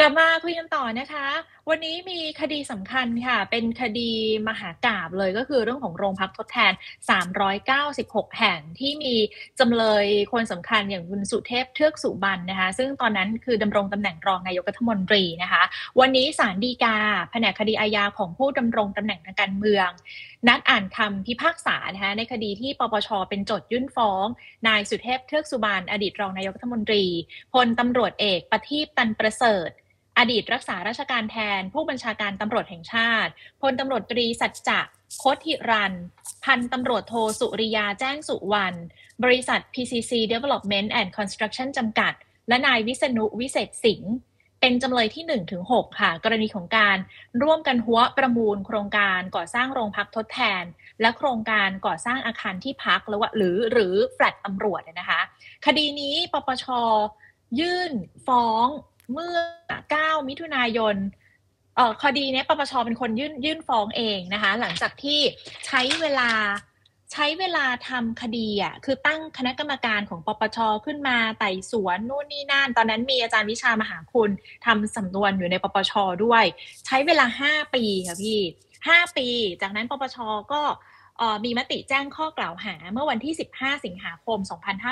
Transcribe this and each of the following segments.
กลับมาคุยกันต่อนะคะวันนี้มีคดีสำคัญค่ะเป็นคดีมหากาพย์เลยก็คือเรื่องของโรงพักทดแทน396แห่งที่มีจำเลยคนสำคัญอย่างคุณสุเทพเทือกสุบรรณนะคะซึ่งตอนนั้นคือดำรงตำแหน่งรองนายกรัฐมนตรีนะคะวันนี้ศาลฎีกาแผนกคดีอาญาของผู้ดำรงตำแหน่งทางการเมืองนัดอ่านคำพิพากษานะคะในคดีที่ปปชเป็นโจทยื่นฟ้องนายสุเทพเทือกสุบรรณอดีตรองนายกรัฐมนตรีพลตำรวจเอกประทีปตันประเสริฐอดีตรักษาราชการแทนผู้บัญชาการตำรวจแห่งชาติพลตำรวจตรีสัจจะโคตรหิรันพันตำรวจโทสุริยาแจ้งสุวรรณบริษัท PCC Development and Construction จำกัดและนายวิษณุวิเศษสิงห์เป็นจำเลยที่1-6ค่ะกรณีของการร่วมกันหัวประมูลโครงการก่อสร้างโรงพักทดแทนและโครงการก่อสร้างอาคารที่พักหรือแฟลตตำรวจนะคะคดีนี้ปปชยื่นฟ้องเมื่อ9มิถุนายนคดีนี้ปปชเป็นคนยื่นฟ้องเองนะคะหลังจากที่ใช้เวลาทำคดีอ่ะคือตั้งคณะกรรมการของปปชขึ้นมาไต่สวนนู่นนี่นั่นตอนนั้นมีอาจารย์วิชามหาคุณทำสำนวนอยู่ในปปชด้วยใช้เวลา5ปีค่ะพี่5ปีจากนั้นปปชก็มีมติแจ้งข้อกล่าวหาเมื่อวันที่15สิงหาคม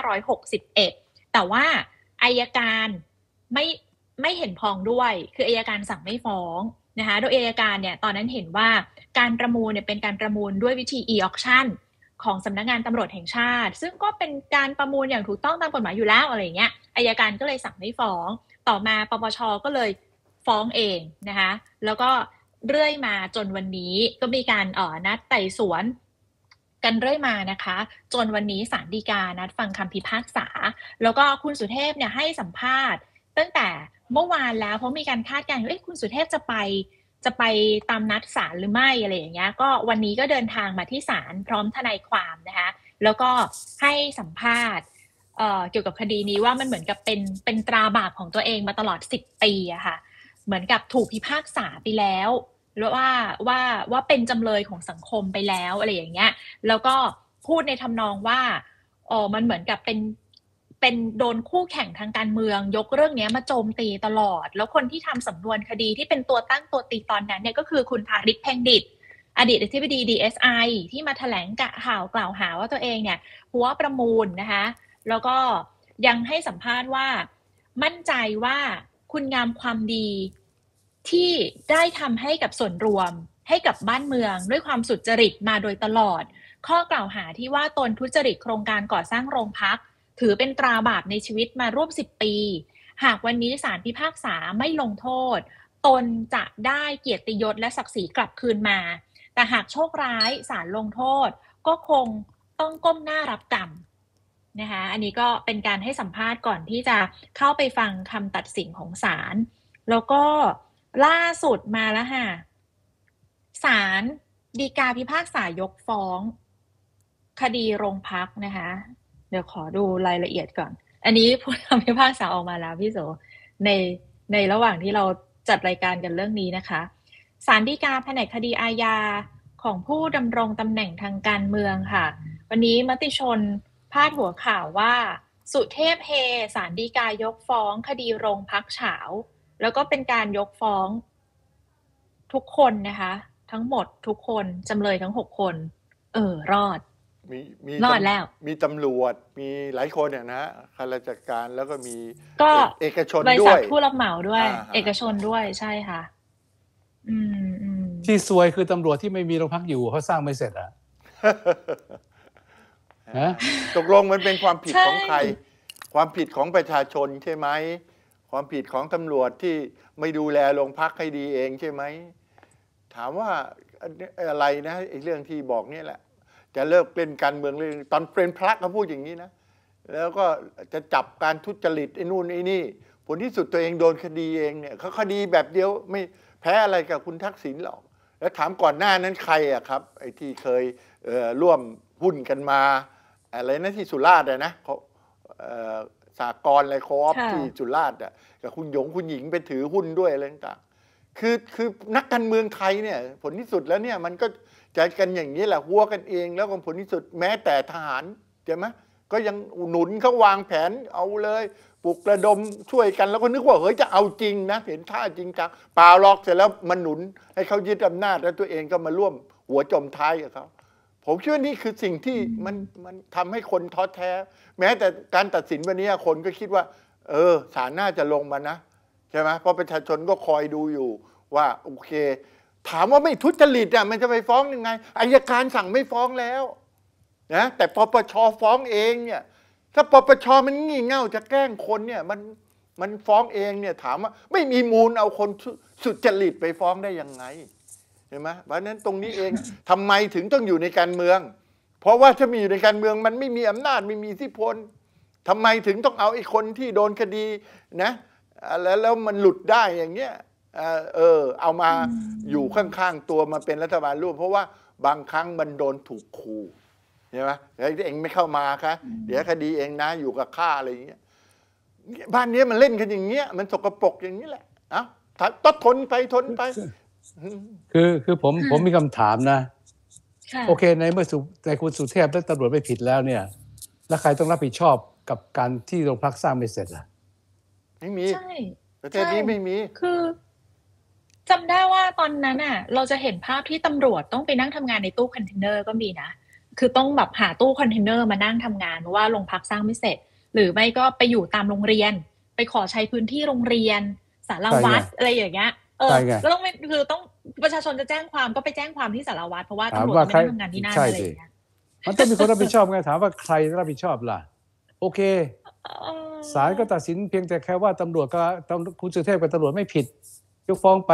2561แต่ว่าอัยการไม่เห็นพ้องด้วยคืออัยการสั่งไม่ฟ้องนะคะโดยอัยการเนี่ยตอนนั้นเห็นว่าการประมูลเนี่ยเป็นการประมูลด้วยวิธี e-auction ของสำนักงานตำรวจแห่งชาติซึ่งก็เป็นการประมูลอย่างถูกต้องตามกฎหมายอยู่แล้วอะไรอย่างเงี้ยอัยการก็เลยสั่งไม่ฟ้องต่อมาปปชก็เลยฟ้องเองนะคะแล้วก็เรื่อยมาจนวันนี้ก็มีการนัดไต่สวนกันเรื่อยมานะคะจนวันนี้ศาลฎีกานัดฟังคำพิพากษาแล้วก็คุณสุเทพเนี่ยให้สัมภาษณ์ตั้งแต่เมื่อวานแล้วเพราะมีการคาดการณ์ว่าคุณสุเทพจะไปตามนัดศาลหรือไม่อะไรอย่างเงี้ยก็วันนี้ก็เดินทางมาที่ศาลพร้อมทนายความนะคะแล้วก็ให้สัมภาษณ์เกี่ยวกับคดีนี้ว่ามันเหมือนกับเป็นตราบาปของตัวเองมาตลอด10ปีอะค่ะเหมือนกับถูกพิพากษาไปแล้วว่าเป็นจำเลยของสังคมไปแล้วอะไรอย่างเงี้ยแล้วก็พูดในทำนองว่ามันเหมือนกับเป็นโดนคู่แข่งทางการเมืองยกเรื่องนี้มาโจมตีตลอดแล้วคนที่ทำสำนวนคดีที่เป็นตัวตั้งตัวตีตอนนั้นเนี่ยก็คือคุณพาริษฐ์เพ็งดิษฐ์อดีตอธิบดี DSI ที่มาแถลงข่าวกล่าวหาว่าตัวเองเนี่ยหัวประมูลนะคะแล้วก็ยังให้สัมภาษณ์ว่ามั่นใจว่าคุณงามความดีที่ได้ทำให้กับส่วนรวมให้กับบ้านเมืองด้วยความสุจริตมาโดยตลอดข้อกล่าวหาที่ว่าตนทุจริตโครงการก่อสร้างโรงพักถือเป็นตราบาปในชีวิตมาร่วม10ปีหากวันนี้ศาลพิพากษาไม่ลงโทษตนจะได้เกียรติยศและศักดิ์ศรีกลับคืนมาแต่หากโชคร้ายศาลลงโทษก็คงต้องก้มหน้ารับกรรมนะคะอันนี้ก็เป็นการให้สัมภาษณ์ก่อนที่จะเข้าไปฟังคำตัดสินของศาลแล้วก็ล่าสุดมาแล้วค่ะศาลฎีกาพิพากษายกฟ้องคดีโรงพักนะคะเดี๋ยวขอดูรายละเอียดก่อนอันนี้ผู้คำพิพากษาออกมาแล้วพี่โสในในระหว่างที่เราจัดรายการกันเรื่องนี้นะคะศาลฎีกาแผนกคดีอาญาของผู้ดำรงตำแหน่งทางการเมืองค่ะวันนี้มติชนพาดหัวข่าวว่าสุเทพเฮศาลฎีกายกฟ้องคดีโรงพักเฉาแล้วก็เป็นการยกฟ้องทุกคนนะคะทั้งหมดทุกคนจำเลยทั้ง6คนรอดรอดแล้วมีตำรวจมีหลายคนเนี่ยนะข้าราชการแล้วก็มีก็เอกชนบริด้วยษัทผู้รับเหมาด้วยเอกชนด้วยใช่ค่ะที่ซวยคือตำรวจที่ไม่มีโรงพักอยู่เขาสร้างไม่เสร็จตกลงมันเป็นความผิดของใครความผิดของประชาชนใช่ไหมความผิดของตำรวจที่ไม่ดูแลโรงพักให้ดีเองใช่ไหมถามว่าอะไรนะไอ้เรื่องที่บอกนี่แหละจะเลิกเล่นการเมืองเลยตอนเป็นพระเขาพูดอย่างนี้นะแล้วก็จะจับการทุจริตไอ้นู่นไอ้นี่ผลที่สุดตัวเองโดนคดีเองเนี่ยเขาคดีแบบเดียวไม่แพ้อะไรกับคุณทักษิณหรอกแล้วถามก่อนหน้านั้นใครอะครับไอ้ที่เคยร่วมหุ้นกันมาอะไรนะที่สุราษฎร์นะเขาสหกรณ์อะไรโคออฟที่สุราษฎร์กับคุณหญิงไปถือหุ้นด้วยอะไรต่างคือนักการเมืองไทยเนี่ยผลที่สุดแล้วเนี่ยมันก็จะกันอย่างนี้แหละหัวกันเองแล้วก็ผลที่สุดแม้แต่ทหารใช่ไหมก็ยังหนุนเขาวางแผนเอาเลยปลุกระดมช่วยกันแล้วก็นึกว่าเฮ้ยจะเอาจริงนะเห็นท่าจริงจังเปล่าหรอกเสร็จแล้วมันหนุนให้เขายึดอำนาจแล้วตัวเองก็มาร่วมหัวจมท้ายกับเขาผมคิดว่านี่คือสิ่งที่มันทำให้คนท้อแท้แม้แต่การตัดสินวันนี้คนก็คิดว่าศาลน่าจะลงมานะใช่ไหมเพราะประชาชนก็คอยดูอยู่ว่าโอเคถามว่าไม่ทุจริตมันจะไปฟ้องยังไงอัยการสั่งไม่ฟ้องแล้วนะแต่ปปชฟ้องเองเนี่ยถ้าปปชมันงี่เง่าจะแกล้งคนเนี่ยมันฟ้องเองเนี่ยถามว่าไม่มีมูลเอาคนสุจริตไปฟ้องได้ยังไงเห็นไหมเพราะฉะนั้นตรงนี้เองทำไมถึงต้องอยู่ในการเมืองเพราะว่าถ้ามีอยู่ในการเมืองมันไม่มีอำนาจไม่มีอิทธิพลทำไมถึงต้องเอาไอ้คนที่โดนคดีนะแล้วมันหลุดได้อย่างเงี้ยเอามาอยู่ข้างๆตัวมาเป็นรัฐบาลร่วมเพราะว่าบางครั้งมันโดนถูกขู่ใช่ไหมเองไม่เข้ามาคะเดี๋ยวคดีเองนะอยู่กับข้าอะไรอย่างเงี้ยบ้านนี้มันเล่นกันอย่างเงี้ยมันสกปรกอย่างนี้แหละต้องทนไปคือผมมีคำถามนะโอเคในเมื่อในคุณสุเทพและตำรวจไม่ผิดแล้วเนี่ยแล้วใครต้องรับผิดชอบกับการที่โรงพักสร้างไม่เสร็จล่ะไม่มีประเทศนี้ไม่มีคือจำได้ว่าตอนนั้นเราจะเห็นภาพที่ตำรวจต้องไปนั่งทำงานในตู้คอนเทนเนอร์ก็มีนะคือต้องแบบหาตู้คอนเทนเนอร์มานั่งทำงานเพราะว่าโรงพักสร้างไม่เสร็จหรือไม่ก็ไปอยู่ตามโรงเรียนไปขอใช้พื้นที่โรงเรียนศาลาวัดอะไรอย่างเงี้ยแล้วต้องคือต้องประชาชนจะแจ้งความก็ไปแจ้งความที่ศาลาวัดเพราะว่าตำรวจไม่ได้ทำงานที่นั่นอะไรอย่างเงี้ยมันต้องมีคนรับผิดชอบไงถามว่าใครรับผิดชอบล่ะโอเคศาลก็ตัดสินเพียงแต่แค่ว่าตำรวจก็คุณสุเทพกับตำรวจไม่ผิดยกฟ้องไป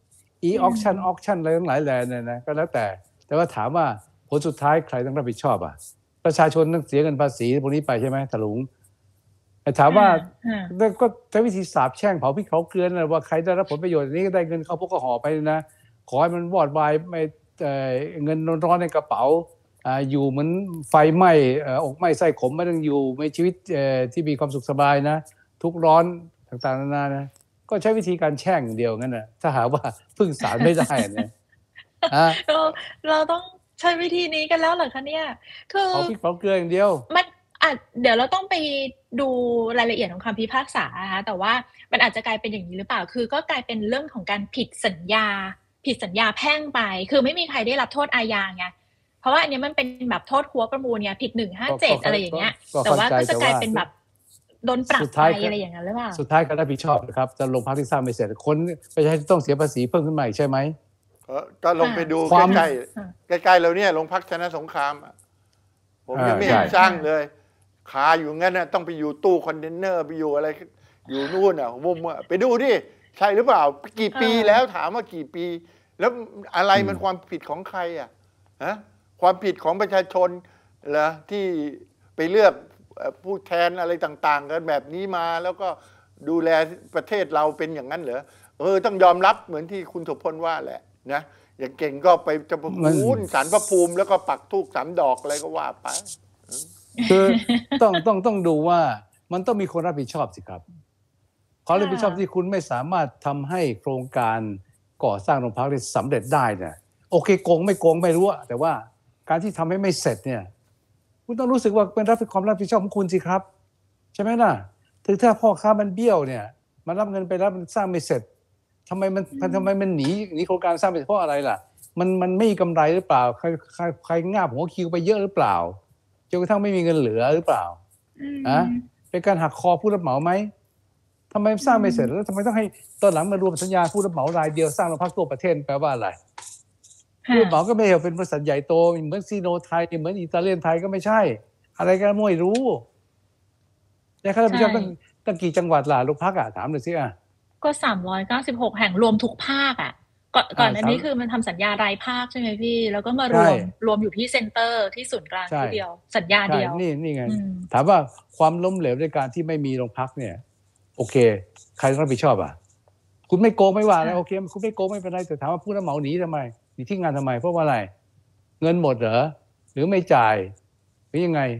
auction อะไรทั้งหลายแหล่เนี่ยนะก็แล้วแต่ว่าถามว่าผลสุดท้ายใครต้องรับผิดชอบประชาชนต้องเสียเงินภาษีพวกนี้ไปใช่ไหมถลุงแต่ถามว่าก็ใช้วิธีสาบแช่งเผาพริกเผาเกลือนะว่าใครได้รับผลประโยชน์นี้ก็ได้เงินเขาพวกก็ห่อไปนะขอให้มันวอดวายไม่เงินร้อนในกระเป๋าอยู่เหมือนไฟไหม้อกไหม้ไส้ขมไม่ต้องอยู่ในชีวิตที่มีความสุขสบายนะทุกร้อนต่างๆนานานะก็ใช้วิธีการแช่งเดียวงั้นนะถ้าหาว่าพึ่งศาลไม่ได้เนี่ยเราต้องใช้วิธีนี้กันแล้วเหรอคะเนี่ยคือเอาพริกเผาเกลืออย่างเดียวมันเดี๋ยวเราต้องไปดูรายละเอียดของคำพิพากษานะคะแต่ว่ามันอาจจะกลายเป็นอย่างนี้หรือเปล่าคือก็กลายเป็นเรื่องของการผิดสัญญาแพ่งไปคือไม่มีใครได้รับโทษอาญาไงเพราะว่าอันนี้มันเป็นแบบโทษหัวประมูลเนี่ยผิด157อะไรอย่างเงี้ยแต่ว่าก็จะกลายเป็นแบบโดนปรับไปอะไรอย่างนั้นหรือเปล่าสุดท้ายก็รับผิดชอบนะครับจะลงพักที่สร้างไม่เสร็จคนประชาชนต้องเสียภาษีเพิ่มขึ้นมาอีกใช่ไหมก็ลงไปดูใกล้เราเนี่ยลงพักชนะสงครามผมยังไม่เห็นสร้างเลยคาอยู่งั้นต้องไปอยู่ตู้คอนเทนเนอร์ไปอยู่อะไรอยู่นู่นมุมไปดูดิใช่หรือเปล่ากี่ปีแล้วถามว่ากี่ปีแล้วอะไรมันความผิดของใครความผิดของประชาชนเหรอที่ไปเลือกผู้แทนอะไรต่างๆกันแบบนี้มาแล้วก็ดูแลประเทศเราเป็นอย่างนั้นเหรอต้องยอมรับเหมือนที่คุณสุพลว่าแหละนะอย่างเก่งก็ไปจะประมูลศาลพระภูมิแล้วก็ปักธูป3 ดอกอะไรก็ว่าไปคือต้องดูว่ามันต้องมีคนรับผิดชอบสิครับขอรับผิดชอบที่คุณไม่สามารถทำให้โครงการก่อสร้างโรงพักได้สำเร็จได้เนี่ยโอเคโกงไม่โกงไม่รู้แต่ว่าการที่ทำให้ไม่เสร็จเนี่ยคุณต้องรู้สึกว่าเป็นความรับผิดชอบของคุณสิครับใช่ไหมล่ะถึงถ้าพ่อค้ามันเบี้ยวเนี่ยมันรับเงินไปแล้วมันสร้างไม่เสร็จทำไมมันหนีโครงการสร้างไปเพราะอะไรล่ะมันไม่มีกำไรหรือเปล่าใครงาบหัวคิวไปเยอะหรือเปล่าจนกระทั่งไม่มีเงินเหลือหรือเปล่าเป็นการหักคอผู้รับเหมาไหมทำไมสร้างไม่เสร็จแล้วทำไมต้องให้ตอนหลังมารวมสัญญาผู้รับเหมารายเดียวสร้างโรงพักทั่วประเทศแปลว่าอะไรผู้รับเหมาก็ไม่ใช่เป็นบริษัทใหญ่โตเหมือนซีโนไทยเหมือนอิตาเลียนไทยก็ไม่ใช่อะไรกันไม่รู้แต่เขารับผิดชอบตั้งกี่จังหวัดล่ะโรงพักถามหน่อยสิก็396แห่งรวมทุกภาคก่อนอันนี้คือมันทำสัญญารายภาคใช่ไหมพี่แล้วก็มารวมอยู่ที่เซ็นเตอร์ที่ศูนย์กลางที่เดียวสัญญาเดียวนี่ไงถามว่าความล้มเหลวในการที่ไม่มีโรงพักเนี่ยโอเคใครรับผิดชอบคุณไม่โกงไม่ว่าแล้วโอเคคุณไม่โกงไม่เป็นไรแต่ถามว่าผู้รับเหมาหนีทำไมหนีที่งานทำไมเพราะว่าอะไรเงินหมดเหรอหรือไม่จ่ายหรือยังไง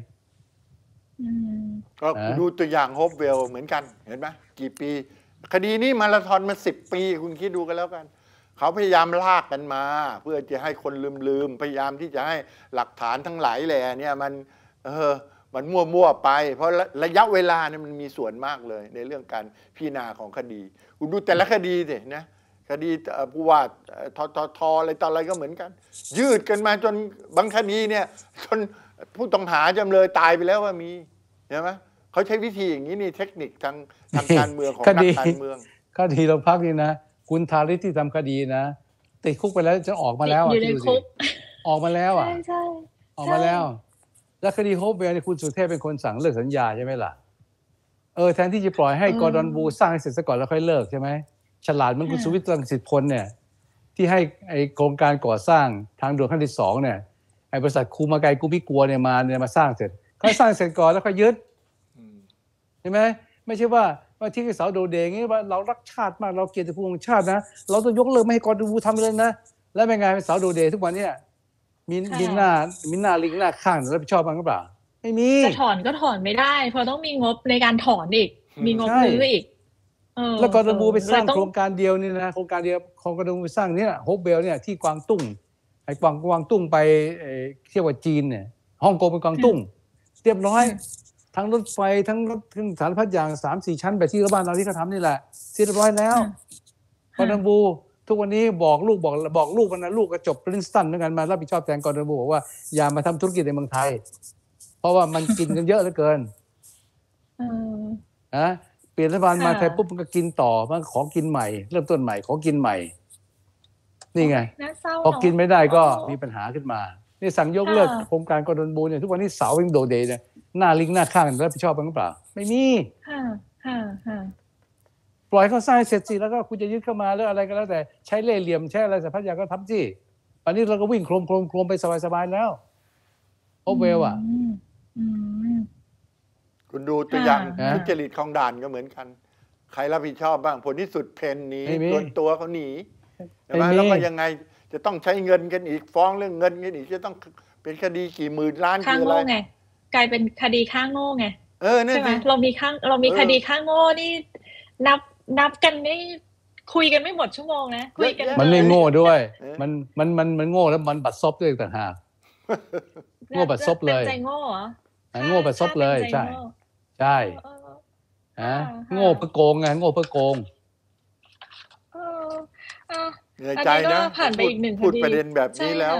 ก็ดูตัวอย่างโฮปเวลเหมือนกันเห็นไหมกี่ปีคดีนี้มาราธอนมา10 ปีคุณคิดดูกันแล้วกันเขาพยายามลากกันมาเพื่อจะให้คนลืมพยายามที่จะให้หลักฐานทั้งหลายแหล่เนี่ยมันมั่วๆไป เพราะระยะเวลาเนี่ยมันมีส่วนมากเลยในเรื่องการพิจารณาของคดีคุณดูแต่ละคดีสินะคดีผู้ว่าทอะไรต่ออะไรก็เหมือนกัน ยืดกันมาจนบางคดีเนี่ยจนผู้ต้องหาจำเลยตายไปแล้วว่ามีเห็นไหมเขาใช้วิธีอย่างนี้นี่เทคนิคทางการเมืองของนักการเมืองคดีโรงพักนี่นะคุณธาริศที่ทำคดีนะติดคุกไปแล้วจะออกมาแล้วอยู่ในคุกออกมาแล้วใช่ออกมาแล้วแล้วคดีโฮปเวลนี่คุณสุเทพเป็นคนสั่งเลิกสัญญาใช่ไหมล่ะแทนที่จะปล่อยให้กอร์ดอนบูสร้างให้เสร็จซะก่อนแล้วค่อยเลิกใช่ไหมฉลาดเหมือนคุณสุวิทย์รังสิพลเนี่ยที่ให้ไอโครงการก่อสร้างทางด่วนขั้นที่2เนี่ยไอบริษัทคูมาไกกูมิกัวเนี่ยมาสร้างเสร็จค่อยสร้างเสร็จก่อนแล้วค่อยยึดใช่ไหมไม่ใช่ว่าที่เสาโดเดงนี้ว่าเรารักชาติมากเราเกลียดภูมิชาตินะเราต้องยกเลิกไม่ให้กอร์ดอนบูทำเลยนะแล้วเป็นไงเป็นเสาโดเดทุกวันเนี่ยมีหน้าลิงหน้าข้างรับผิดชอบบ้างหรือเปล่าไม่มีจะถอนก็ถอนไม่ได้เพราะต้องมีงบในการถอนอีกมีงบซื้ออีกแล้วกอร์ดอนบูไปสร้างโครงการเดียวนี่นะโครงการเดียวของกอร์ดอนบูไปสร้างเนี่ยโฮปเวลเนี่ยที่กวางตุ้งไอ้กวางตุ้งไปเที่ยวกับจีนเนี่ยฮ่องกงเป็นกวางตุ้งเรียบร้อยทั้งรถไฟทั้งรถทั้งสารพัดอย่าง 3-4 ชั้นแบบที่บ้านเราที่เขาทำนี่แหละเรียบร้อยแล้วกอร์ดอนบูทุกวันนี้บอกลูกมันนะลูกก็จบปรินสตันเหมือนกันมารับผิดชอบแทนกอร์ดอนบูบอกว่าอย่ามาทำธุรกิจในเมืองไทยเพราะว่ามันกินกันเยอะเหลือเกินเปลี่ยนรัฐบาลมาไทยปุ๊บมันก็กินต่อมันขอกินใหม่เริ่มต้นใหม่ขอกินใหม่นี่ไงพอกินไม่ได้ก็มีปัญหาขึ้นมานี่สั่งยกเลิกโครงการกอร์ดอนบูเนี่ยทุกวันนี้เสายังโดเดย์เนี่ยหน้าลิงหน้าข้างรับผิดชอบบ้างหรือเปล่าไม่มีปล่อยเขาสร้างเสร็จสิแล้วก็คุณจะยึดเข้ามาหรืออะไรก็แล้วแต่ใช้เล่ห์เหลี่ยมใช้อะไรสารพัดอย่างก็ทำสิตอนนี้เราก็วิ่งโครมไปสบายๆแล้วโอเวลคุณดูตัวอย่างทุจริตของด่านก็เหมือนกันใครรับผิดชอบบ้างผลที่สุดเพนหนีตัวเขาหนีใช่ไหมแล้วก็ยังไงจะต้องใช้เงินกันอีกฟ้องเรื่องเงินกันอีกจะต้องเป็นคดีกี่หมื่นล้านคืออะไรไงกลายเป็นคดีฆ่าโง่ไงใช่ไหมเรามีคดีฆ่าโง่นี่นับกันไม่คุยกันไม่หมดชั่วโมงนะคุยกันมันไม่โง่ด้วยมันโง่แล้วมันบัดซบด้วยต่างหากโง่บัดซบเลยใจโง่เหรอโง่บัดซบเลยใช่โง่เพื่อโกงไงโง่เพื่อโกงเหนื่อยใจนะผ่านไปอีก1 คดีพูดประเด็นแบบนี้แล้ว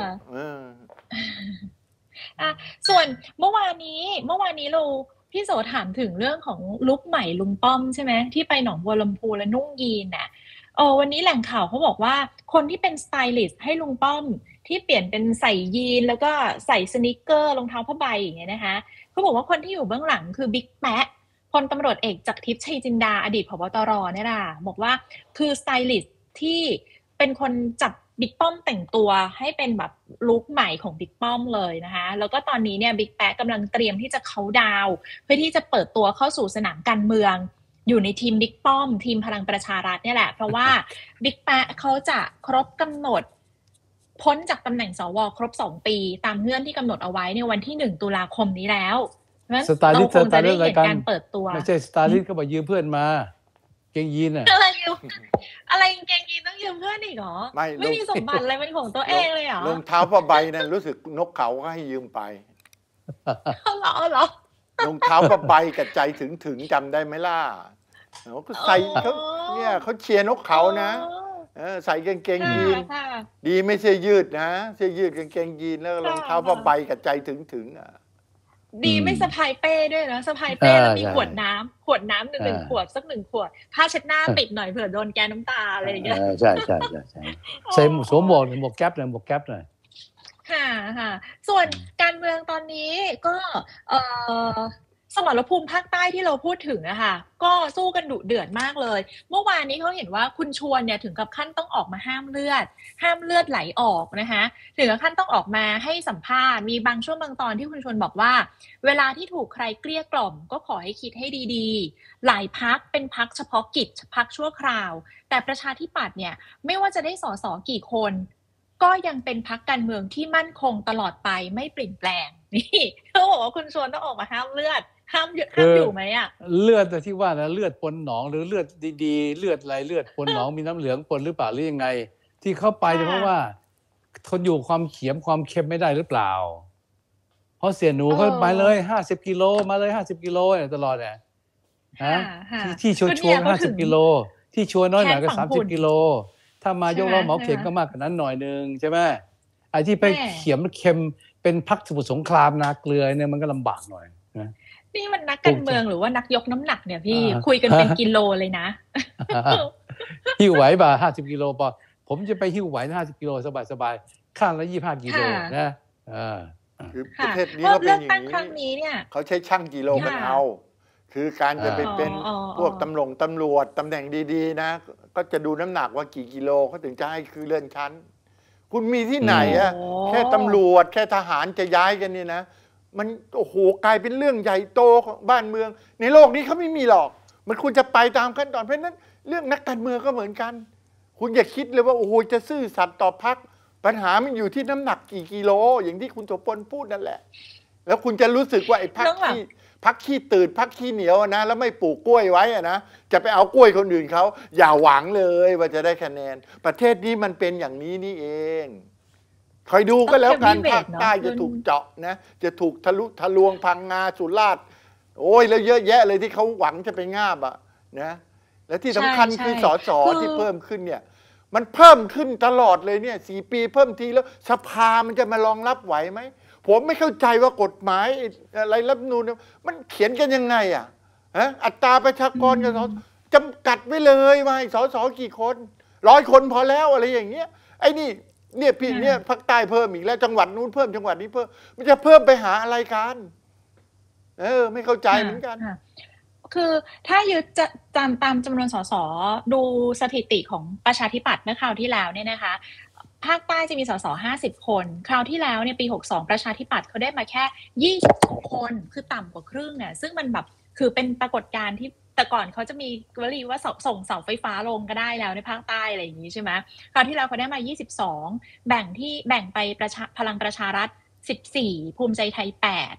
ส่วนเมื่อวานนี้เราพี่โสถามถึงเรื่องของลุคใหม่ลุงป้อมใช่ไหมที่ไปหนองบัวลำพูและนุ่งยีนน่ะวันนี้แหล่งข่าวเขาบอกว่าคนที่เป็นสไตลิสต์ให้ลุงป้อมที่เปลี่ยนเป็นใส่ยีนแล้วก็ใส่สนิเกอร์รองเท้าผ้าใบอย่างเงี้ยนะคะเขาบอกว่าคนที่อยู่เบื้องหลังคือบิ๊กแป๊ะพลตำรวจเอกจักรทิพย์ชัยจินดาอดีตผบ.ตร.เนี่ยแหละบอกว่าคือสไตลิสต์ที่เป็นคนจับบิ๊กป้อมแต่งตัวให้เป็นแบบลุคใหม่ของบิ๊กป้อมเลยนะคะแล้วก็ตอนนี้เนี่ยบิ๊กแป๊ะกำลังเตรียมที่จะเขาดาวเพื่อที่จะเปิดตัวเข้าสู่สนามการเมืองอยู่ในทีมบิ๊กป้อมทีมพลังประชารัฐเนี่ยแหละเพราะว่าบิ๊กแป๊ะเขาจะครบกำหนดพ้นจากตำแหน่งสวครบ2 ปีตามเงื่อนที่กำหนดเอาไว้ในวันที่1 ตุลาคมนี้แล้วสไตลิสต์จะได้เห็นการเปิดตัวไม่ใช่สไตลิสต์ก็บอกยืมเพื่อนมาเกงยีนอะไรเกงยีนต้องยืมเพื่อนอีกเหรอไม่มีสมบัติอะไรเป็นของตัวเองเลยเหรอรองเท้าผ้าใบนั่นรู้สึกนกเขาก็ให้ยืมไปเหรอรองเท้าผ้าใบกับใจถึงจำได้ไหมล่ะเขาใส่เขาเนี่ยเขาเชียร์นกเขานะใส่กางเกงยีนดีไม่ใช่ยืดนะเสื้อยืดกางเกงยีนแล้วรองเท้าผ้าใบกับใจถึงดีไม่สะพายเป้ด้วยนะสะพายเป้แล้วมีขวดน้ำ1 ขวดสัก1 ขวดผ้าเช็ดหน้าปิดหน่อยเผื่อโดนแกน้ำตาอะไรอย่างเงี้ยใช่ใส่สวมหมวกแก๊ปหน่อยค่ะส่วนการเมืองตอนนี้ก็สมรภูมิภาคใต้ที่เราพูดถึงอะค่ะก็สู้กันดุเดือดมากเลยเมื่อวานนี้เขาเห็นว่าคุณชวนเนี่ยถึงกับขั้นต้องออกมาห้ามเลือดไหลออกนะคะถึงกับขั้นต้องออกมาให้สัมภาษณ์มีบางช่วงบางตอนที่คุณชวนบอกว่าเวลาที่ถูกใครเกลี้ยกล่อมก็ขอให้คิดให้ดีๆหลายพรรคเป็นพรรคเฉพาะกิจพรรคชั่วคราวแต่ประชาธิปัตย์เนี่ยไม่ว่าจะได้สสกี่คนก็ยังเป็นพรรคการเมืองที่มั่นคงตลอดไปไม่เปลี่ยนแปลงนี่เขาบอกว่าคุณชวนต้องออกมาห้ามเลือดห้ามอยู่ไหมอ่ะเลือดแต่ที่ว่านะเลือดปนหนองหรือเลือดดีๆเลือดอะไรเลือดปนหนองมีน้ำเหลืองปนหรือเปล่าหรือยังไงที่เข้าไปเพราะว่าทนอยู่ความเขียมความเค็มไม่ได้หรือเปล่าเพราะเสียหนูเขาไปเลย50 กิโลมาเลย50 กิโลตลอดเนี่ยที่ชัวร์50 กิโลที่ชัวร์น้อยหน่อยก็30 กิโลถ้ามายกล้อเหมาเข็มก็มากกว่านั้นหน่อยนึงใช่ไหมไอ้ที่ไปเขียมเค็มเป็นพรรคสมุทรสงครามนาเกลือเนี่ยมันก็ลำบากหน่อยนะนี่มันนักการเมืองหรือว่านักยกน้ำหนักเนี่ยพี่คุยกันเป็นกิโลเลยนะหิ้วไหวป่ะ50 กิโลป่ะผมจะไปหิ้วไหว50 กิโลสบายๆข้างละ25 กิโลนะคือประเทศนี้เขาเป็นอย่างนี้เขาใช้ช่างกิโลกันเอาคือการจะไปเป็นพวกตำรวจตำแหน่งดีๆนะก็จะดูน้ำหนักว่ากี่กิโลเขาถึงจะให้คือเลื่อนชั้นคุณมีที่ไหนอะแค่ตำรวจแค่ทหารจะย้ายกันนี่นะมันโอ้โหกลายเป็นเรื่องใหญ่โตของบ้านเมืองในโลกนี้เขาไม่มีหรอกมันควรจะไปตามขั้นตอนเพราะนั้นเรื่องนักการเมืองก็เหมือนกันคุณอย่าคิดเลยว่าโอ้โหจะซื่อสัตย์ต่อพรรคปัญหามันอยู่ที่น้ำหนักกี่กิโลอย่างที่คุณโสพลพูดนั่นแหละแล้วคุณจะรู้สึกว่าไอ้พรรคขี้ตื่นพรรคขี้เหนียวนะแล้วไม่ปลูกกล้วยไว้นะจะไปเอากล้วยคนอื่นเขาอย่าหวังเลยว่าจะได้คะแนนประเทศนี้มันเป็นอย่างนี้นี่เองคอยดูก็แล้วกันภาคใต้จะถูกเจาะนะจะถูกทะลุทะลวงพังงาสุราษฎร์โอ้ยแล้วเยอะแยะเลยที่เขาหวังจะไปงาบอ่ะนะและที่สำคัญคือสสที่เพิ่มขึ้นเนี่ยมันเพิ่มขึ้นตลอดเลยเนี่ย4 ปีเพิ่มทีแล้วสภามันจะมารองรับไหวไหมผมไม่เข้าใจว่ากฎหมายอะไรรัฐธรรมนูญมันเขียนกันยังไงอ่ะอัตราประชากรกับจำกัดไว้เลยว่าสสกี่คน100 คนพอแล้วอะไรอย่างเงี้ยไอ้นี่เนี่ยพี่เนี่ยภาคใต้เพิ่มอีกแล้วจังหวัดนู้นเพิ่มจังหวัดนี้เพิ่มมันจะเพิ่มไปหาอะไรกันไม่เข้าใจเหมือนกันคือถ้ายึดจะตามจำนวนสสดูสถิติของประชาธิปัตย์เมื่อคราวที่แล้วเนี่ยนะคะภาคใต้จะมีสส50 คนคราวที่แล้วเนี่ยปี62ประชาธิปัตย์เขาได้มาแค่22 คนคือต่ำกว่าครึ่งเนี่ยซึ่งมันแบบคือเป็นปรากฏการณ์ที่แต่ก่อนเขาจะมีวลีว่าส่งเสาไฟฟ้าลงก็ได้แล้วในภาคใต้อะไรอย่างนี้ใช่ไหมคราวที่แล้วเขาได้มา22แบ่งไปพลังประชารัฐ14ภูมิใจไทย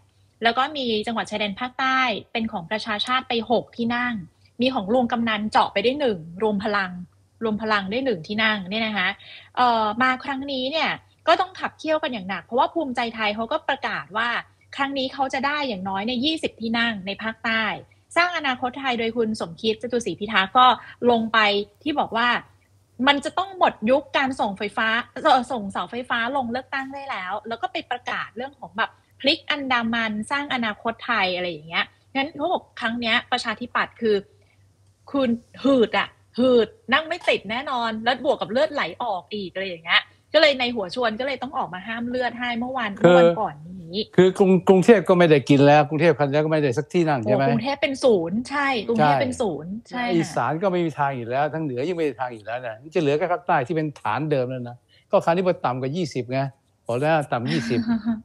8แล้วก็มีจังหวัดชายแดนภาคใต้เป็นของประชาชาติไป6 ที่นั่งมีของลุงกำนันเจาะไปได้1รวมพลังได้1 ที่นั่งเนี่ยนะคะมาครั้งนี้เนี่ยก็ต้องขับเคี่ยวกันอย่างหนักเพราะว่าภูมิใจไทยเขาก็ประกาศว่าครั้งนี้เขาจะได้อย่างน้อยใน20 ที่นั่งในภาคใต้สร้างอนาคตไทยโดยคุณสมคิดจตุศรีพิทักษ์ก็ลงไปที่บอกว่ามันจะต้องหมดยุคการส่งเสาไฟฟ้าลงเลือกตั้งได้แล้วก็ไปประกาศเรื่องของแบบพลิกอันดามันสร้างอนาคตไทยอะไรอย่างเงี้ยงั้นเขาบอกครั้งนี้ประชาธิปัตย์คือคุณหืดนั่งไม่ติดแน่นอนแล้วบวกกับเลือดไหลออกอีกอะไรอย่างเงี้ยก็เลยในหัวชวนก็เลยต้องออกมาห้ามเลือดให้เมื่อวันก่อนนี้คือกรุงเทพก็ไม่ได้กินแล้วกรุงเทพครั้งนี้ก็ไม่ได้สักที่นั่งใช่ไหมกรุงเทพเป็นศูนย์ใช่กรุงเทพเป็นศูนย์ใช่อีสานก็ไม่มีทางอีกแล้วทั้งเหนือยังไม่มีทางอีกแล้วนะจะเหลือแค่ภาคใต้ที่เป็นฐานเดิมแล้วนะก็คราวนี้พอต่ำกว่า20ไงพอแล้วต่ำ20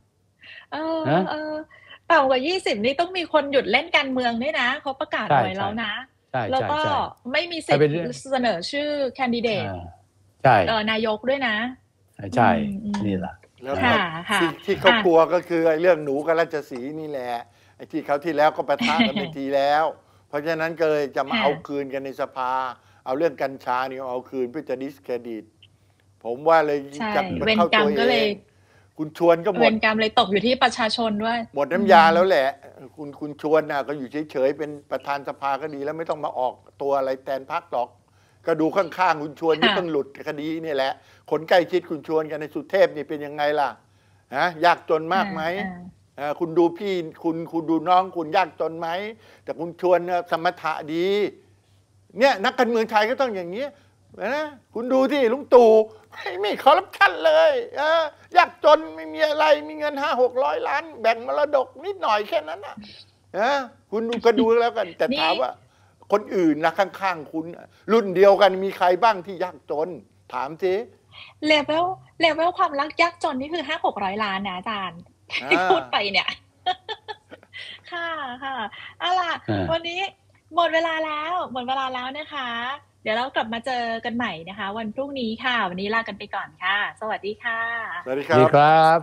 ต่ำกว่า20นี่ต้องมีคนหยุดเล่นการเมืองด้วยนะเขาประกาศไว้แล้วนะแล้วก็ไม่มีสิทธิ์เสนอชื่อแคนดิเดตนายกด้วยนะใช่นี่แหละแล้วที่เขากลัวก็คือไอ้เรื่องหนูกับราชสีห์นี่แหละไอ้ที่เขาที่แล้วก็ปะทะกันไปทีแล้วเพราะฉะนั้นก็เลยจะมาเอาคืนกันในสภาเอาเรื่องกัญชานี่เอาคืนเพื่อจะดิสเครดิตผมว่าเลยจะเข้าตัวเองคุณชวนก็หมดเวรกรรมเลยตกอยู่ที่ประชาชนด้วยหมดน้ำยาแล้วแหละคุณชวนน่ะก็อยู่เฉยๆเป็นประธานสภาก็ดีแล้วไม่ต้องมาออกตัวอะไรแทนพรรคหรอกก็ดูข้างๆคุณชวนที่เพิ่งหลุดคดีนี่แหละคนใกล้ชิดคุณชวนกันในสุเทพนี่เป็นยังไงล่ะยากจนมากไหมคุณดูพี่คุณดูน้องคุณยากจนไหมแต่คุณชวนสมถะดีเนี่ยนักการเมืองไทยก็ต้องอย่างนี้นะคุณดูที่ลุงตู่ไม่คอร์รัปชันเลยยากจนไม่มีอะไรมีเงิน500-600 ล้านแบ่งมรดกนิดหน่อยแค่นั้นนะคุณก็ดูแล้วกันแต่ถามว่าคนอื่นนะข้างๆคุณรุ่นเดียวกันมีใครบ้างที่ยากจนถามสิเลเวลความรักยากจนนี่คือ500-600 ล้านนะอาจารย์ที่พูดไปเนี่ยค่ะเอาล่ะวันนี้หมดเวลาแล้วนะคะเดี๋ยวเรากลับมาเจอกันใหม่นะคะวันพรุ่งนี้ค่ะวันนี้ลากันไปก่อนค่ะสวัสดีค่ะสวัสดีครับ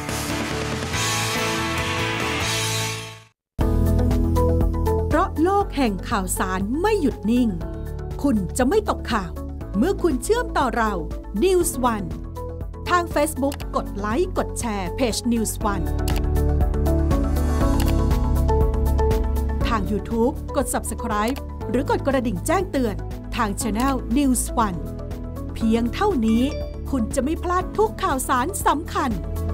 เพราะโลกแห่งข่าวสารไม่หยุดนิ่งคุณจะไม่ตกข่าวเมื่อคุณเชื่อมต่อเรา News One ทาง Facebook กดไลค์กดแชร์เพจ News One ทาง YouTube กด Subscribe หรือกดกระดิ่งแจ้งเตือนทาง Channel News One เพียงเท่านี้คุณจะไม่พลาดทุกข่าวสารสำคัญ